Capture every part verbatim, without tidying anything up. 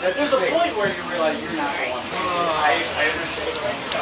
There's a point where you realize you're not the one. I, I understand.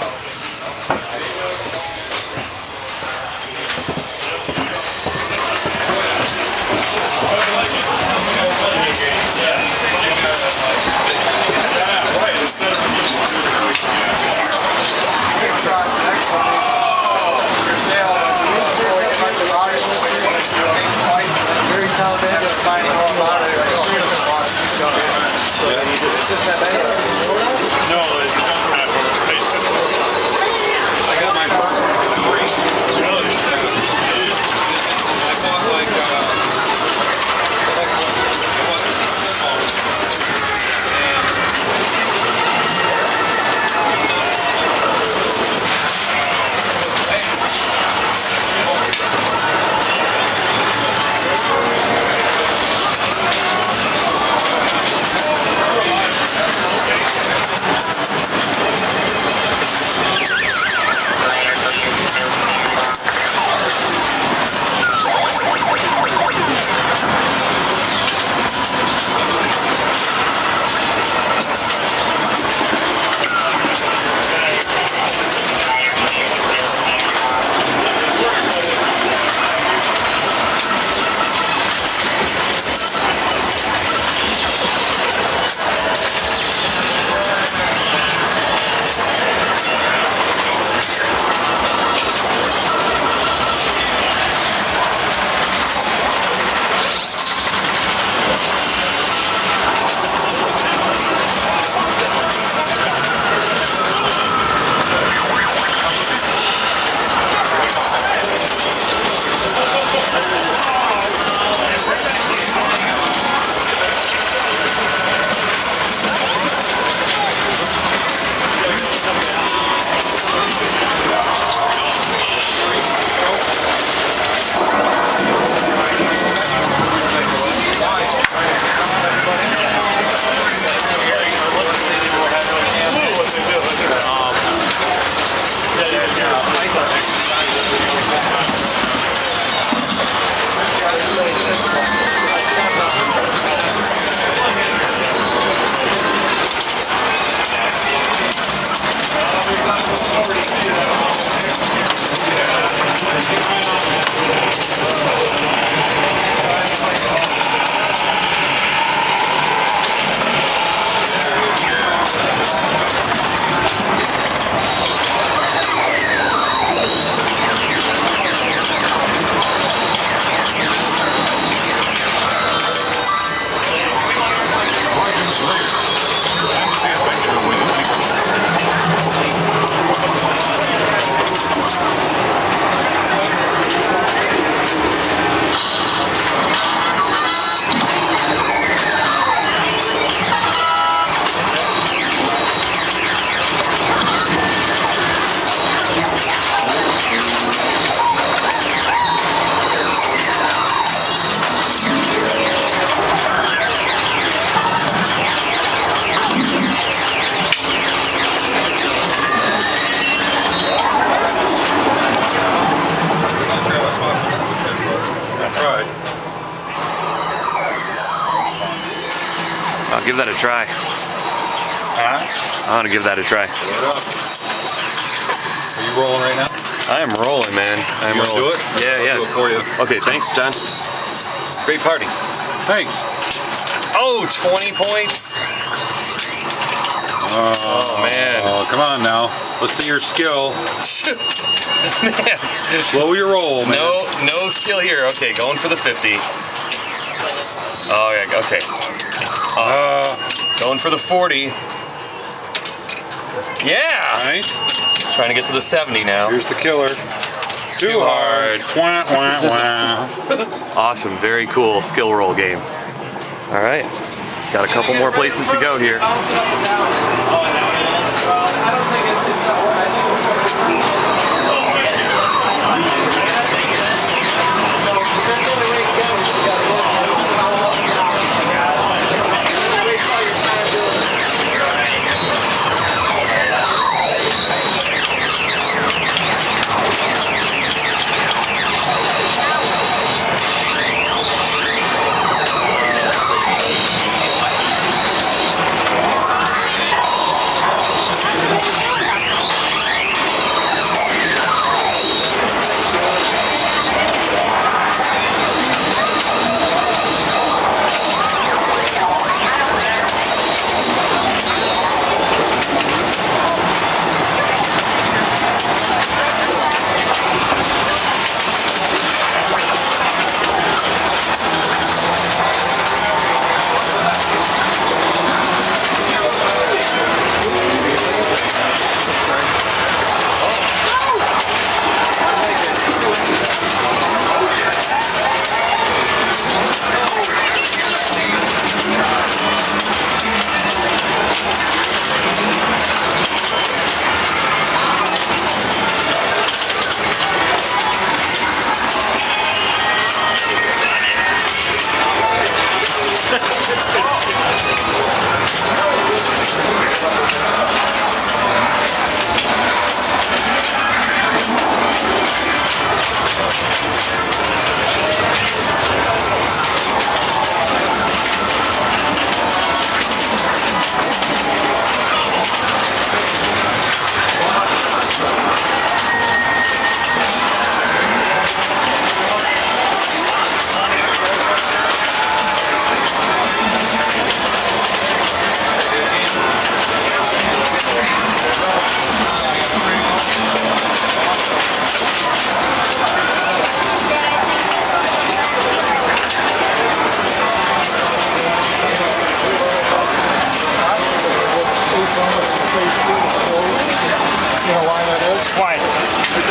It's just that bad. No, it's not half over the face. I got my first free. Really? I bought like, uh, I'll give that a try. Huh? I want to give that a try. Are you rolling right now? I am rolling, man. I'm you rolling. Do it? Yeah, I'll yeah. do it for you. Okay, thanks, John. Great party. Thanks. Oh, twenty points. Oh, oh man. Oh, come on now. Let's see your skill. Man. Slow your roll, man. No, no skill here. Okay, going for the fifty. Oh, yeah, okay. Uh, Uh, going for the forty. Yeah! Nice. Trying to get to the seventy now. Here's the killer. Too, Too hard. hard. Wah, wah, wah. Awesome, very cool skill roll game. All right, got a couple more places to go here.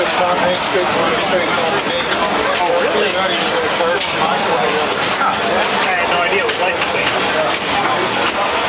this time, Main Street, one space on the main. Oh, really? Not even going to charge. I had no idea it was licensing.